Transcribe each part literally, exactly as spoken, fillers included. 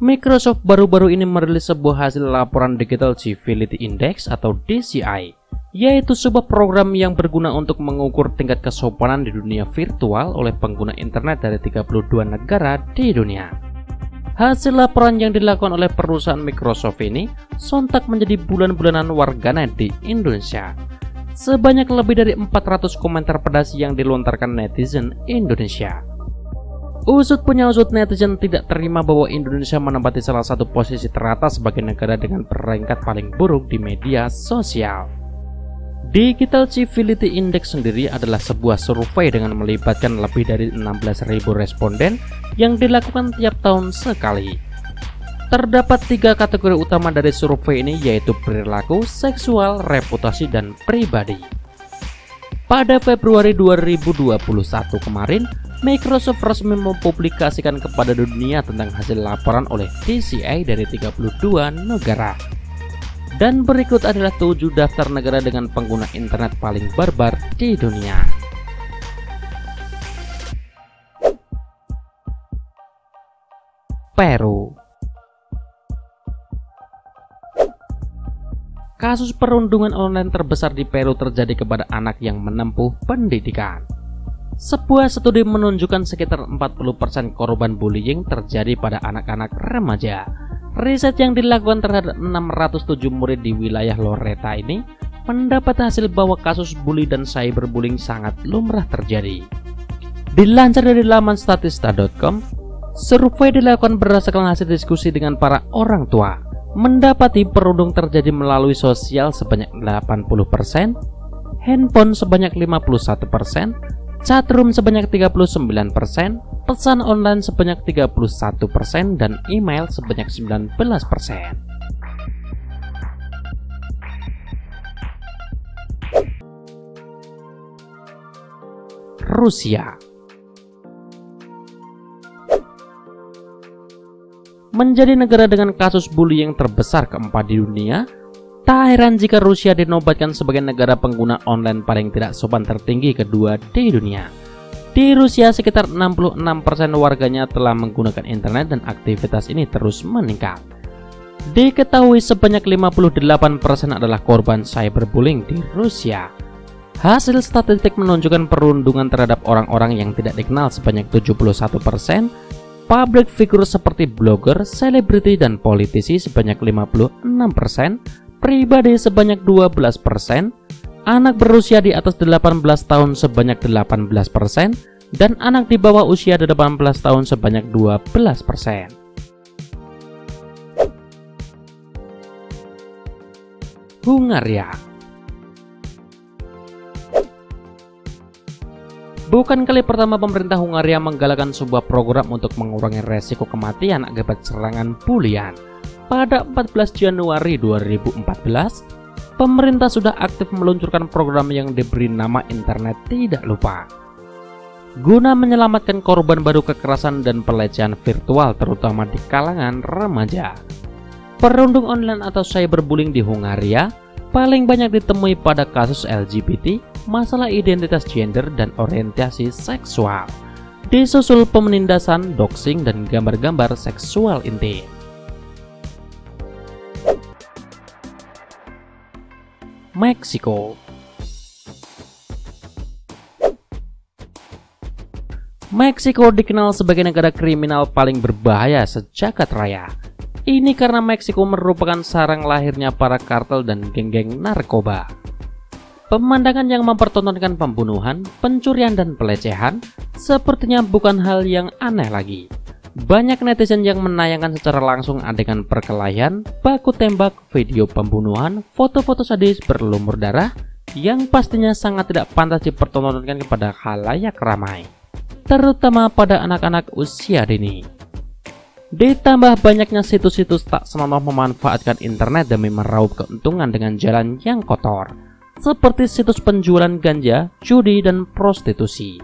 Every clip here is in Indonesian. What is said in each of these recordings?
Microsoft baru-baru ini merilis sebuah hasil laporan Digital Civility Index atau D C I, yaitu sebuah program yang berguna untuk mengukur tingkat kesopanan di dunia virtual oleh pengguna internet dari tiga puluh dua negara di dunia. Hasil laporan yang dilakukan oleh perusahaan Microsoft ini sontak menjadi bulan-bulanan warganet di Indonesia. Sebanyak lebih dari empat ratus komentar pedas yang dilontarkan netizen Indonesia. Usut punya usut, netizen tidak terima bahwa Indonesia menempati salah satu posisi teratas sebagai negara dengan peringkat paling buruk di media sosial. Digital Civility Index sendiri adalah sebuah survei dengan melibatkan lebih dari enam belas ribu responden yang dilakukan tiap tahun sekali. Terdapat tiga kategori utama dari survei ini, yaitu perilaku, seksual, reputasi, dan pribadi. Pada Februari dua ribu dua puluh satu kemarin, Microsoft resmi mempublikasikan kepada dunia tentang hasil laporan oleh D C I dari tiga puluh dua negara. Dan berikut adalah tujuh daftar negara dengan pengguna internet paling barbar di dunia. Peru. Kasus perundungan online terbesar di Peru terjadi kepada anak yang menempuh pendidikan. Sebuah studi menunjukkan sekitar empat puluh persen korban bullying terjadi pada anak-anak remaja. Riset yang dilakukan terhadap enam ratus tujuh murid di wilayah Loreto ini mendapat hasil bahwa kasus bully dan cyberbullying sangat lumrah terjadi. Dilansir dari laman statista dot com, survei dilakukan berdasarkan hasil diskusi dengan para orang tua. Mendapati perundung terjadi melalui sosial sebanyak delapan puluh persen, handphone sebanyak lima puluh satu persen, chatroom sebanyak tiga puluh sembilan persen, pesan online sebanyak tiga puluh satu persen, dan email sebanyak sembilan belas persen. Rusia. Menjadi negara dengan kasus bullying terbesar keempat di dunia, tak heran jika Rusia dinobatkan sebagai negara pengguna online paling tidak sopan tertinggi kedua di dunia. Di Rusia, sekitar enam puluh enam persen warganya telah menggunakan internet dan aktivitas ini terus meningkat. Diketahui sebanyak lima puluh delapan persen adalah korban cyberbullying di Rusia. Hasil statistik menunjukkan perundungan terhadap orang-orang yang tidak dikenal sebanyak tujuh puluh satu persen, public figure seperti blogger, selebriti, dan politisi sebanyak lima puluh enam persen, pribadi sebanyak dua belas persen, anak berusia di atas delapan belas tahun sebanyak delapan belas persen, dan anak di bawah usia delapan belas tahun sebanyak dua belas persen. Hungaria. Bukan kali pertama pemerintah Hungaria menggalakkan sebuah program untuk mengurangi resiko kematian akibat serangan bulian. Pada empat belas Januari dua ribu empat belas, pemerintah sudah aktif meluncurkan program yang diberi nama Internet Tidak Lupa, guna menyelamatkan korban baru kekerasan dan pelecehan virtual terutama di kalangan remaja. Perundung online atau cyberbullying di Hungaria paling banyak ditemui pada kasus L G B T, masalah identitas gender, dan orientasi seksual, disusul penindasan, doxing, dan gambar-gambar seksual intim. Meksiko. Meksiko dikenal sebagai negara kriminal paling berbahaya sejagat raya. Ini karena Meksiko merupakan sarang lahirnya para kartel dan geng-geng narkoba. Pemandangan yang mempertontonkan pembunuhan, pencurian, dan pelecehan sepertinya bukan hal yang aneh lagi. Banyak netizen yang menayangkan secara langsung adegan perkelahian, baku tembak, video pembunuhan, foto-foto sadis berlumur darah yang pastinya sangat tidak pantas dipertontonkan kepada khalayak ramai, terutama pada anak-anak usia dini. Ditambah banyaknya situs-situs tak senonoh memanfaatkan internet demi meraup keuntungan dengan jalan yang kotor, seperti situs penjualan ganja, judi, dan prostitusi.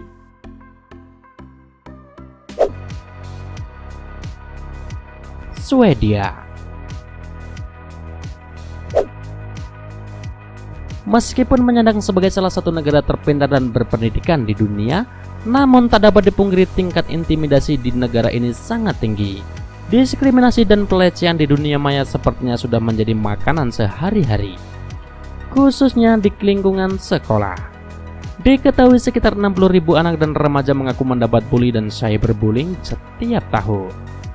Swedia. Meskipun menyandang sebagai salah satu negara terpintar dan berpendidikan di dunia, namun tak dapat dipungkiri tingkat intimidasi di negara ini sangat tinggi. Diskriminasi dan pelecehan di dunia maya sepertinya sudah menjadi makanan sehari-hari, khususnya di lingkungan sekolah. Diketahui sekitar enam puluh ribu anak dan remaja mengaku mendapat bully dan cyberbullying setiap tahun.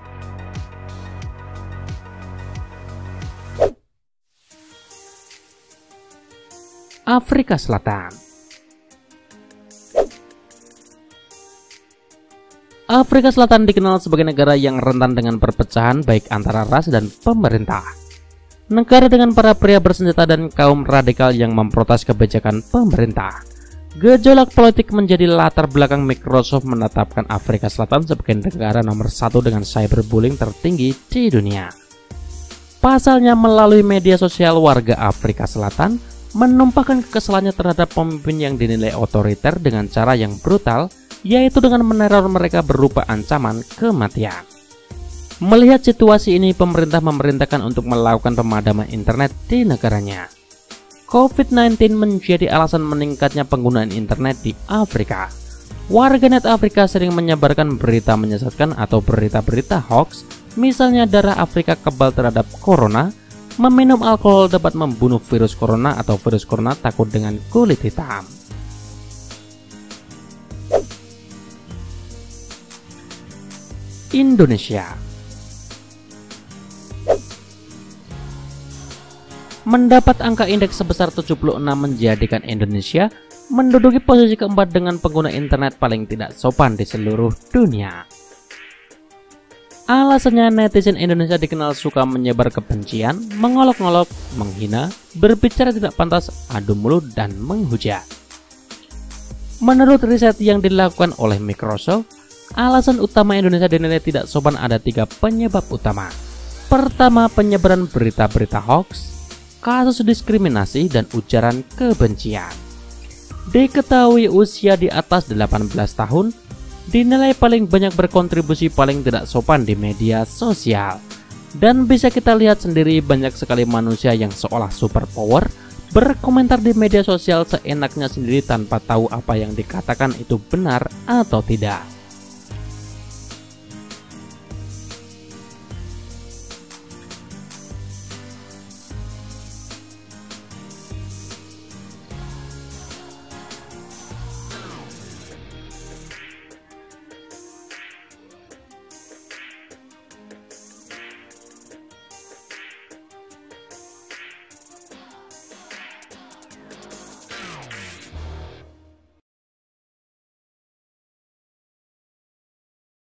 Afrika Selatan. Afrika Selatan dikenal sebagai negara yang rentan dengan perpecahan baik antara ras dan pemerintah. Negara dengan para pria bersenjata dan kaum radikal yang memprotes kebijakan pemerintah. Gejolak politik menjadi latar belakang Microsoft menetapkan Afrika Selatan sebagai negara nomor satu dengan cyberbullying tertinggi di dunia. Pasalnya, melalui media sosial, warga Afrika Selatan menumpahkan kekesalannya terhadap pemimpin yang dinilai otoriter dengan cara yang brutal, yaitu dengan meneror mereka berupa ancaman kematian. Melihat situasi ini, pemerintah memerintahkan untuk melakukan pemadaman internet di negaranya. covid sembilan belas menjadi alasan meningkatnya penggunaan internet di Afrika. Warganet Afrika sering menyebarkan berita menyesatkan atau berita-berita hoax, misalnya darah Afrika kebal terhadap corona, meminum alkohol dapat membunuh virus corona, atau virus corona takut dengan kulit hitam. Indonesia. Mendapat angka indeks sebesar tujuh puluh enam menjadikan Indonesia menduduki posisi keempat dengan pengguna internet paling tidak sopan di seluruh dunia. Alasannya, netizen Indonesia dikenal suka menyebar kebencian, mengolok-olok, menghina, berbicara tidak pantas, adu mulut, dan menghujat. Menurut riset yang dilakukan oleh Microsoft, alasan utama Indonesia dinilai tidak sopan ada tiga penyebab utama. Pertama, penyebaran berita-berita hoax, kasus diskriminasi, dan ujaran kebencian. Diketahui usia di atas delapan belas tahun dinilai paling banyak berkontribusi paling tidak sopan di media sosial. Dan bisa kita lihat sendiri, banyak sekali manusia yang seolah superpower berkomentar di media sosial seenaknya sendiri tanpa tahu apa yang dikatakan itu benar atau tidak.